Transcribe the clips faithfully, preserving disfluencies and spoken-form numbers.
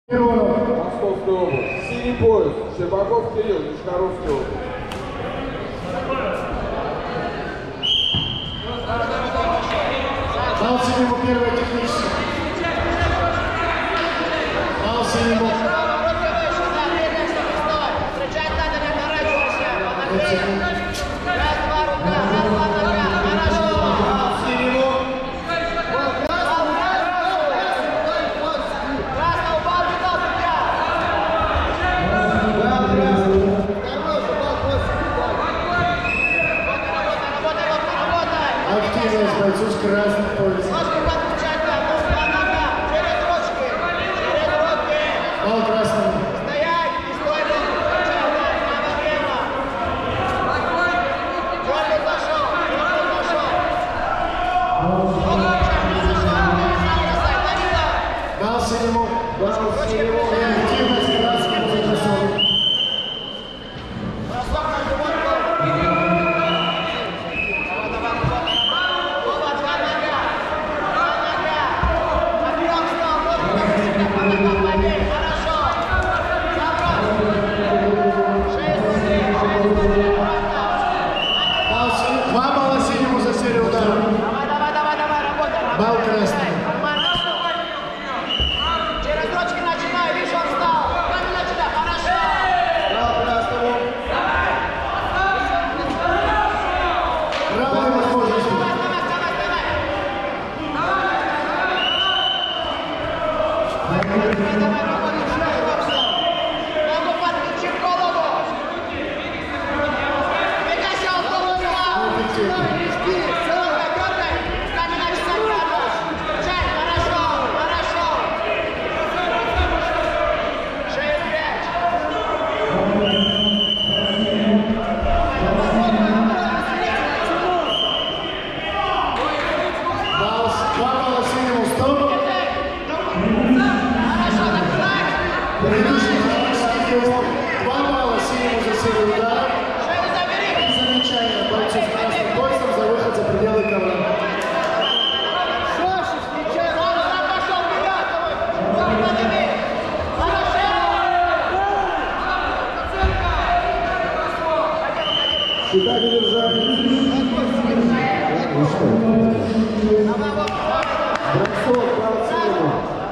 Московская область. Синий пояс. Щербаков Кирилл, Нижегородская область. Дал синему первое техническое. Дал синему. Активность бойцу с красным поясом. Бал красному. Бал синему. Бал синему. Активность красному заинтересован. Два балла синему за серию ударов. Бал красному. Через ручки начинай, видишь, он встал. Камень начинай, хорошо. Бал красному. Равные возможности. Давай, давай, давай, давай. Давай, давай, работай, шею, все. Ногу подключи в голову. Двигайся, он голову. Два балла синему, стоп. Предыдущий технический кивок. Два балла синему за серию ударов. И замечание бойцу с красным поясом за выход за пределы ковра. Считать и держать. Ну что? Бросок, бал синему.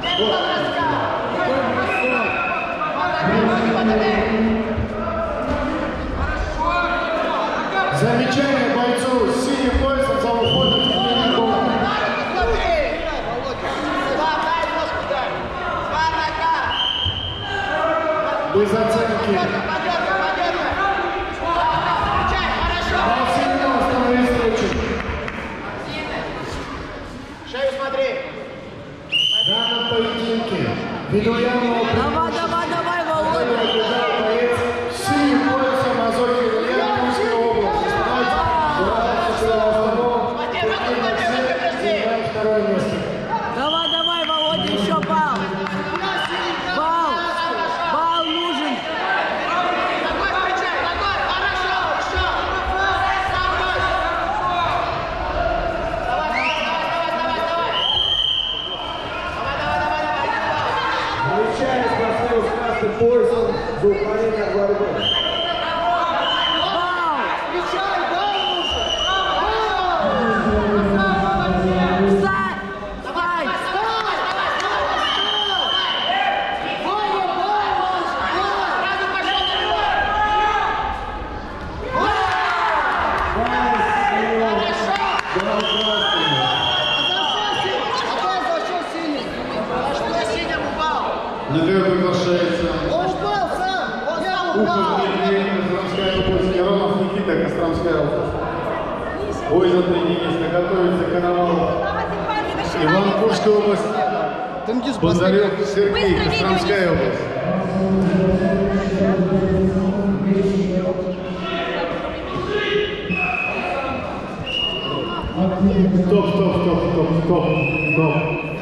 Замечание бойцу с синим поясом за уходом в длинный гол. Без оценки. Бал синему, остановись встречу. Шею смотри. В данном поединке ввиду явного Давай, давай, давай, Володя! побежал боец с синим поясом Азовки Илья, Курской области. Занимает второе место. Давай, давай, Володя, еще бал! Бал! Бал нужен! Ногой встречай, ногой, хорошо, еще. Сам брось. Давай, давай, давай, давай, давай. Давай, давай, давай, давай. Замечание спортсмену с красным поясом за уклонение от борьбы. Бал! Встречай, дай лучше. Встань! Встань! Сразу пошел на него. Для этого приглашается Он упал сам. Он сам упал. Костромская область, Яронов Никита, Костромская область. Бой за три Денис, готовится Коновалов. Иван, Курская область. Бондарев Сергей, Костромская область. Стоп, стоп, стоп, стоп, стоп, стоп.